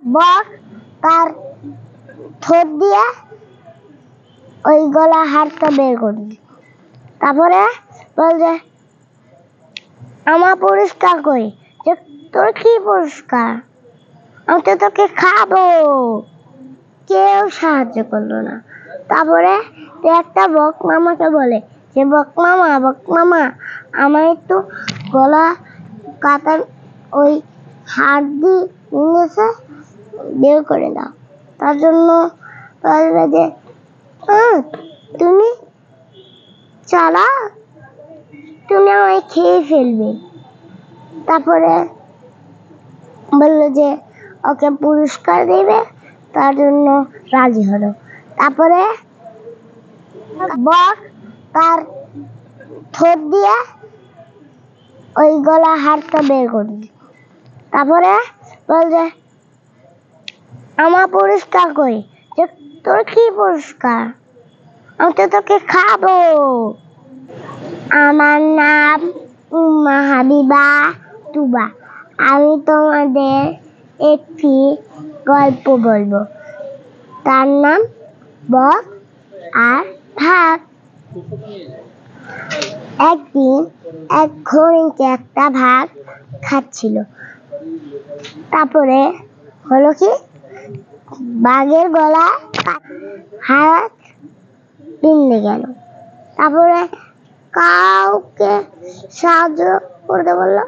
বক তার ঠোঁট দিয়ে ওই গলা হাড়টা বের করে দিল। তারপরে বলছে, আমার পুরস্কার কই? যে তোর কি পুরস্কার? আমি তো তোকে খাবো। কেউ সাহায্য করলো না। তারপরে একটা বক মামাকে বলে যে, বক মামা আমার একটু গলা কাটার ওই হাড় দিয়ে নিয়েছে, বের করে দাও। তার জন্য বলবে যে, তুমি চালা, তুমি আমায় খেয়ে ফেলবে। তারপরে বললো যে ওকে পুরস্কার দেবে, তার জন্য রাজি হলো। তারপরে বক তার ঠোঁট দিয়ে ওই গলা হাড়টা বের করে দিল। তারপরে বলছে, আমার পুরস্কার কই? যে তোর কি পুরস্কার? আমি তো তোকে খাবো। আমার নাম উম্মা হাবিবা তুবা। আমি তোমাদের একটি গল্প বলবো, তার নাম বক আর ভাগ। একদিন এক হরিণকে একটা ভাগ খাচ্ছিল। তারপরে হলো কি, বাঘের গলা হাত ভেঙে গেল। তারপরে কাউকে সাহায্য করতে বললো,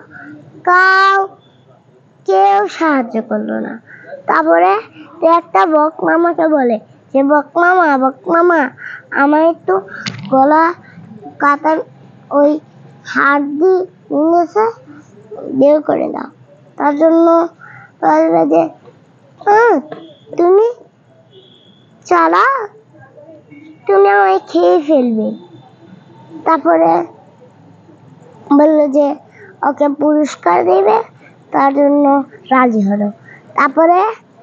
কেউ সাহায্য করলো না। তারপরে একটা বক মামাকে বলে যে, বক মামা আমার একটু গলা কাটার ওই হাড় দিয়ে নিয়েছে, বের করে দাও। তার জন্য বলবে যে, তুমি চালা, তুমি আমায় খেয়ে ফেলবে। তারপরে বললো যে ওকে পুরস্কার দেবে, তার জন্য রাজি হলো। তারপরে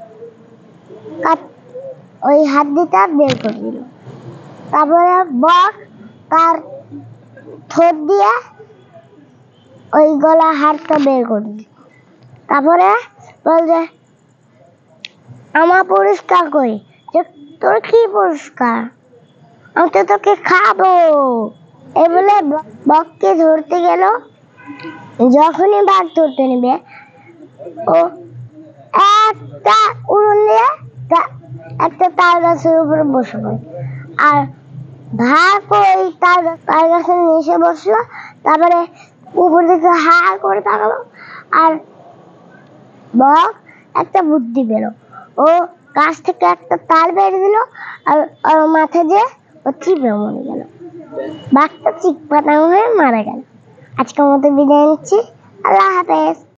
ওই হাড্ডিটা বের করে দিল। তারপরে বক তার ঠোঁট দিয়ে ওই গলা হাড়টা বের করে দিল। তারপরে বলছে, আমার পুরস্কার কই? যে তোর কি পুরস্কার? আমি তো তোকে খাবো। এই বলে বককে ধরতে গেল। যখনই বাঘ ধরতে নেবে, ও একটা উড়ন দিয়ে একটা তাল গাছের উপরে বসে পড়ে। আর ভাগ ওই তাল গাছের নিচে বসলো। তারপরে উপর থেকে হা করে তাকালো, আর বক একটা বুদ্ধি পেল। ও গাছ থেকে একটা তাল বেড়ে দিল, আর ওর মাথা দিয়ে ও চিপে মরে গেল। বাঘটা চিক পাতাং হয়ে মারা গেল। আজকের মতো বিদায় নিচ্ছি। আল্লাহ হাফেজ।